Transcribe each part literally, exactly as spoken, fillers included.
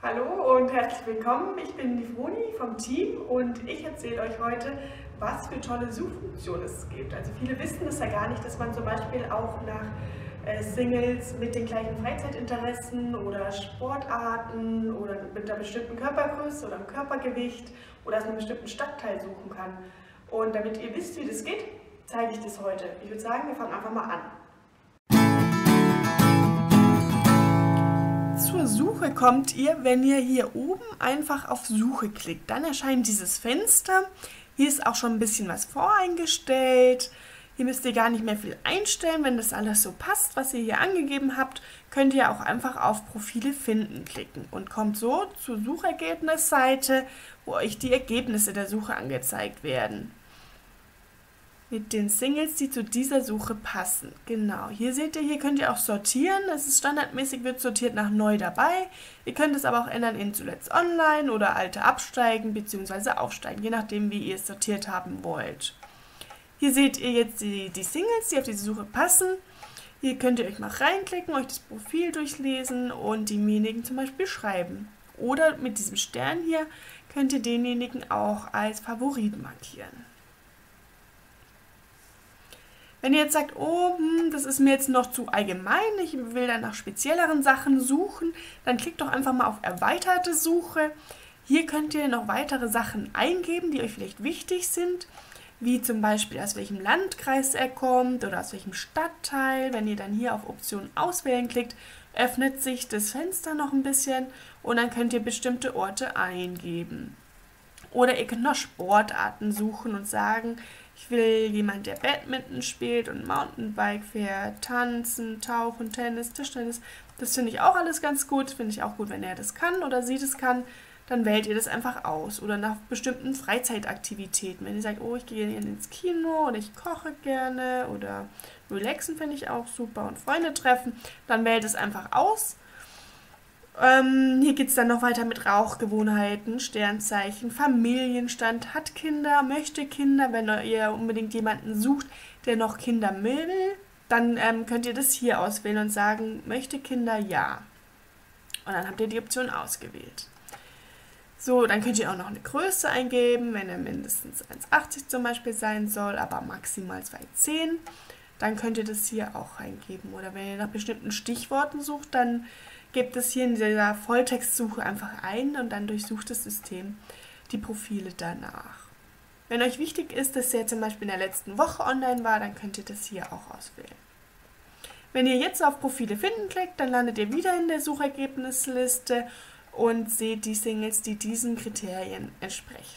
Hallo und herzlich willkommen. Ich bin die Froni vom Team und ich erzähle euch heute, was für tolle Suchfunktionen es gibt. Also viele wissen es ja gar nicht, dass man zum Beispiel auch nach äh, Singles mit den gleichen Freizeitinteressen oder Sportarten oder mit einer bestimmten Körpergröße oder einem Körpergewicht oder aus einem bestimmten Stadtteil suchen kann. Und damit ihr wisst, wie das geht, zeige ich das heute. Ich würde sagen, wir fangen einfach mal an. Zur Suche kommt ihr, wenn ihr hier oben einfach auf Suche klickt. Dann erscheint dieses Fenster. Hier ist auch schon ein bisschen was voreingestellt. Hier müsst ihr gar nicht mehr viel einstellen. Wenn das alles so passt, was ihr hier angegeben habt, könnt ihr auch einfach auf Profile finden klicken und kommt so zur Suchergebnisseite, wo euch die Ergebnisse der Suche angezeigt werden. Mit den Singles, die zu dieser Suche passen. Genau, hier seht ihr, hier könnt ihr auch sortieren. Es ist standardmäßig, wird sortiert nach neu dabei. Ihr könnt es aber auch ändern in zuletzt online oder alte absteigen bzw. aufsteigen, je nachdem, wie ihr es sortiert haben wollt. Hier seht ihr jetzt die, die Singles, die auf diese Suche passen. Hier könnt ihr euch mal reinklicken, euch das Profil durchlesen und demjenigen zum Beispiel schreiben. Oder mit diesem Stern hier könnt ihr denjenigen auch als Favorit markieren. Wenn ihr jetzt sagt, oh, hm, das ist mir jetzt noch zu allgemein, ich will dann nach spezielleren Sachen suchen, dann klickt doch einfach mal auf erweiterte Suche. Hier könnt ihr noch weitere Sachen eingeben, die euch vielleicht wichtig sind, wie zum Beispiel aus welchem Landkreis er kommt oder aus welchem Stadtteil. Wenn ihr dann hier auf Option auswählen klickt, öffnet sich das Fenster noch ein bisschen und dann könnt ihr bestimmte Orte eingeben. Oder ihr könnt noch Sportarten suchen und sagen, ich will jemand, der Badminton spielt und Mountainbike fährt, tanzen, tauchen, Tennis, Tischtennis. Das finde ich auch alles ganz gut. Finde ich auch gut, wenn er das kann oder sie das kann. Dann wählt ihr das einfach aus. Oder nach bestimmten Freizeitaktivitäten. Wenn ihr sagt, oh, ich gehe ins Kino oder ich koche gerne oder relaxen finde ich auch super und Freunde treffen, dann wählt es einfach aus. Ähm, hier geht es dann noch weiter mit Rauchgewohnheiten, Sternzeichen, Familienstand, hat Kinder, möchte Kinder. Wenn ihr unbedingt jemanden sucht, der noch Kinder will, dann ähm, könnt ihr das hier auswählen und sagen, möchte Kinder, ja. Und dann habt ihr die Option ausgewählt. So, dann könnt ihr auch noch eine Größe eingeben, wenn er mindestens eins Komma achtzig zum Beispiel sein soll, aber maximal zwei Komma zehn. Dann könnt ihr das hier auch eingeben. Oder wenn ihr nach bestimmten Stichworten sucht, dann gebt es hier in dieser Volltextsuche einfach ein und dann durchsucht das System die Profile danach. Wenn euch wichtig ist, dass er zum Beispiel in der letzten Woche online war, dann könnt ihr das hier auch auswählen. Wenn ihr jetzt auf Profile finden klickt, dann landet ihr wieder in der Suchergebnisliste und seht die Singles, die diesen Kriterien entsprechen.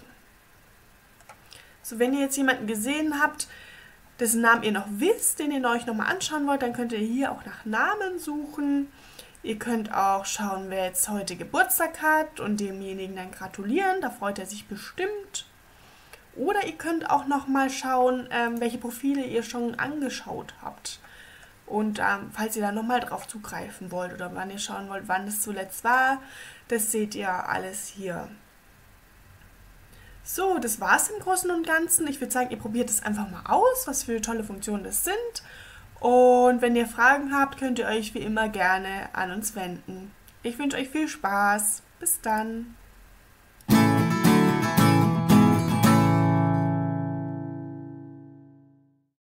So, wenn ihr jetzt jemanden gesehen habt, dessen Namen ihr noch wisst, den ihr euch nochmal anschauen wollt, dann könnt ihr hier auch nach Namen suchen. Ihr könnt auch schauen, wer jetzt heute Geburtstag hat und demjenigen dann gratulieren, da freut er sich bestimmt. Oder ihr könnt auch nochmal schauen, ähm, welche Profile ihr schon angeschaut habt. Und ähm, falls ihr da nochmal drauf zugreifen wollt oder wann ihr schauen wollt, wann es zuletzt war, das seht ihr alles hier. So, das war es im Großen und Ganzen. Ich würde sagen, ihr probiert es einfach mal aus, was für tolle Funktionen das sind. Und wenn ihr Fragen habt, könnt ihr euch wie immer gerne an uns wenden. Ich wünsche euch viel Spaß. Bis dann.